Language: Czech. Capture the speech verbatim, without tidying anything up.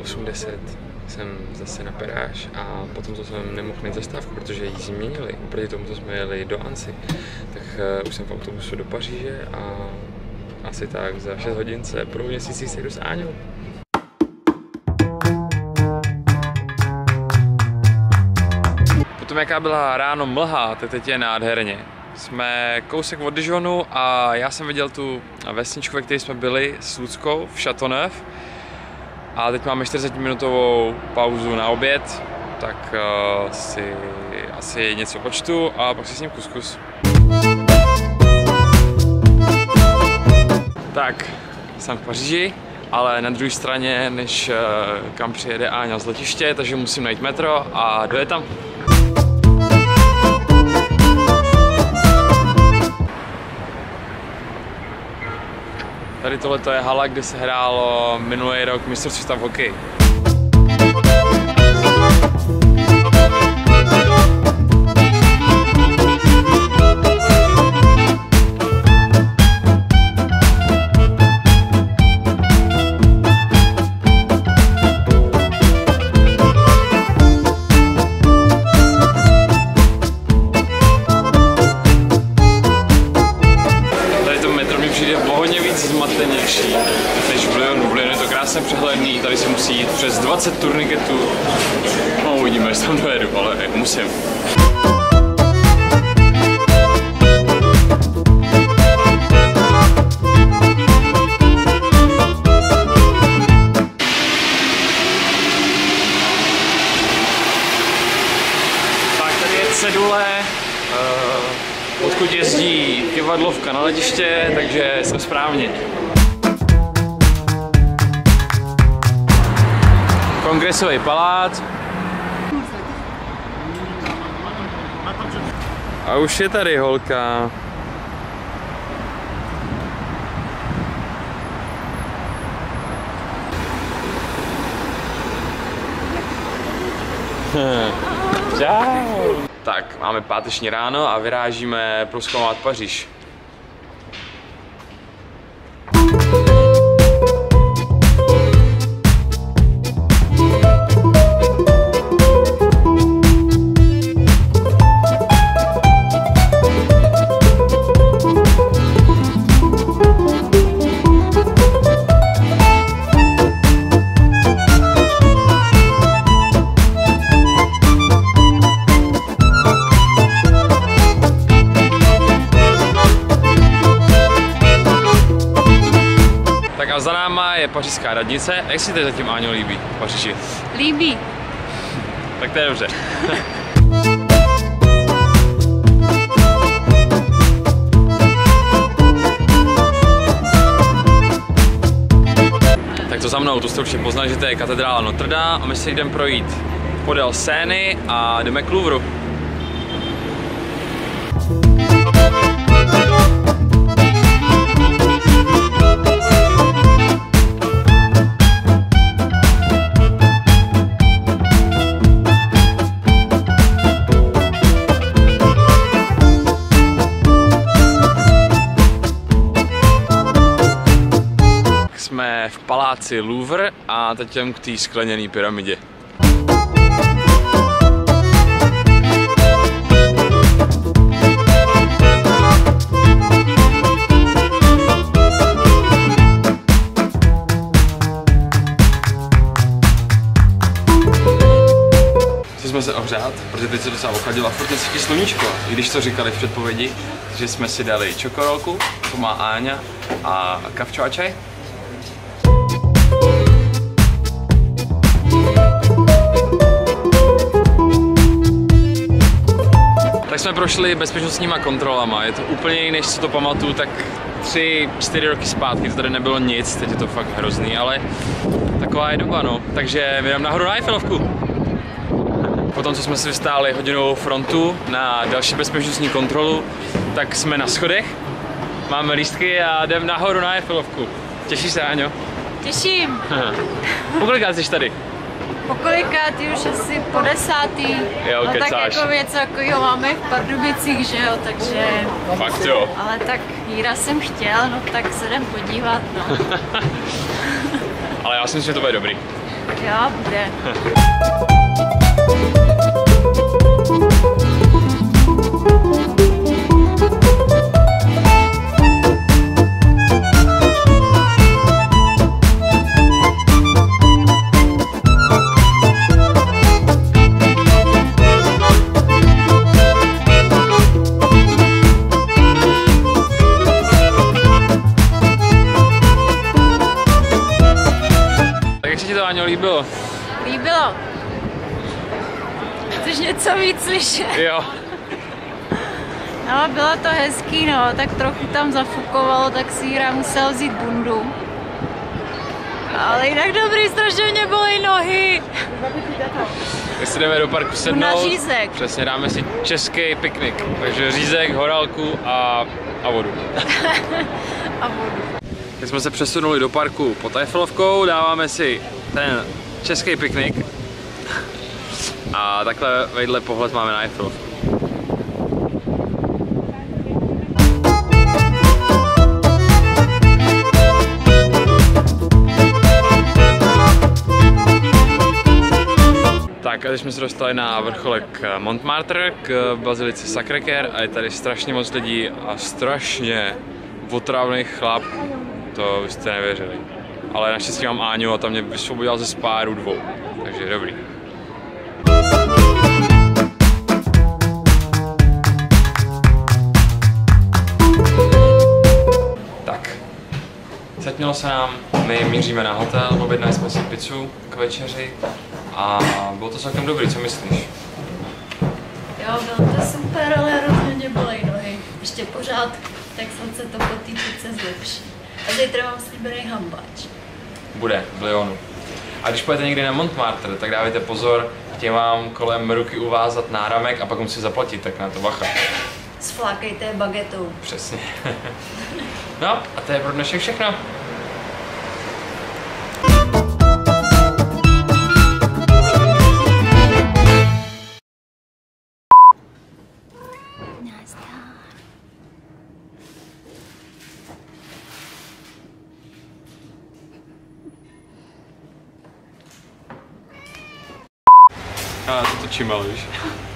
osm deset jsem zase na Peráž a potom to jsem nemohl mít zastávku, protože ji změnili. Oproti tomu, co jsme jeli do Annecy, tak uh, už jsem v autobusu do Paříže a asi tak za šest hodin se pro měsící sejdu s Áňou. Potom jaká byla ráno mlha, tak teď je nádherně. Jsme kousek od Dijonu a já jsem viděl tu vesničku, ve které jsme byli s Luckou v Châteauneuf. A teď máme čtyřicetiminutovou pauzu na oběd, tak uh, si asi něco počtu a pak si s ním kuskus. Tak, jsem v Paříži, ale na druhé straně, než uh, kam přijede Áňa z letiště, takže musím najít metro a dojet tam. Tady tohleto je hala, kde se hrálo minulý rok mistrovství světa v hokeji. Zmatenější než v Lyonu. V Lyonu je to krásně přehledný, tady se musí jít přes dvacet turniketů. No uvidíme, že tam dojedu, ale musím. Tak tady je cedule. Uh... odkud jezdí kivadlovka na letiště, takže jsem správně. Kongresový palác. A už je tady holka. Čau. Tak, máme páteční ráno a vyrážíme prozkoumat Paříž. A za náma je pařížská radnice. Jak si to zatím, Áňo, líbí v Paříži? Líbí. Tak to je dobře. Tak to za mnou, tu jste určitě poznali, že to je katedrála Notre Dame a my si jdeme projít podél Seiny a jdeme k Louvru. Jsme v paláci Louvre a teď jdem k té skleněné pyramidě. Chci jsme se ohřát, protože teď se docela ochladilo a furt nesvítí sluníčko. I když to říkali v předpovědi, že jsme si dali čokorolku, to má Áňa, a kavčo a čaj. Tak jsme prošli bezpečnostníma kontrolama, je to úplně jiné, než co to pamatuju, tak tři, čtyři roky zpátky to tady nebylo nic, teď je to fakt hrozný, ale taková je doba, no. Takže jdeme nahoru na Eiffelovku. Potom, co jsme si vystáli hodinovou frontu na další bezpečnostní kontrolu, tak jsme na schodech, máme lístky a jdeme nahoru na Eiffelovku. Těšíš se, Áňo? Těším. Pokolikrát jsi tady? Pokolikátý už asi po desátý. Jo, no, kecáš. tak jako něco takového máme v Pardubicích, že jo, takže... Fakt jo. Ale tak Jíra jsem chtěl, no tak se jdem podívat, no. Ale já si myslím, že to bude dobrý. Jo, bude. Jak se ti to, Áňo, líbilo? Líbilo. Chceš něco víc slyšet? Jo. No, bylo to hezký, no, tak trochu tam zafukovalo, tak si Jira musel vzít bundu. Ale jinak dobrý, strašně mě bolí nohy. Teď si jdeme do parku sednout. Na řízek. Přesně, dáme si český piknik. Takže řízek, horálku a, a vodu. A vodu. Teď jsme se přesunuli do parku pod Eiffelovkou, dáváme si ten český piknik. A takhle vedle pohled máme na Eiffelovku. Tak a teď jsme se dostali na vrcholek Montmartre k bazilice Sacré-Cœur a je tady strašně moc lidí a strašně otravných chlapů. To byste nevěřili. Ale naštěstí mám Áňu a tam mě vysvobodila ze spáru dvou. Takže dobrý. Tak. Setmělo se nám, my míříme na hotel, objednali jsme si pizzu k večeři a bylo to celkem dobrý, co myslíš? Jo, bylo to super, ale rozhodně bolej nohy. Ještě pořád, tak snad se to po té pizze zlepší. A zítra mám slíbený hambáč. Bude, v Lyonu. A když půjdete někdy na Montmartre, tak dávajte pozor, chtějí vám kolem ruky uvázat náramek a pak musí zaplatit, tak na to bacha. Sflákejte bagetou. Přesně. No a to je pro dnešek všechno. Já to točím, ale víš.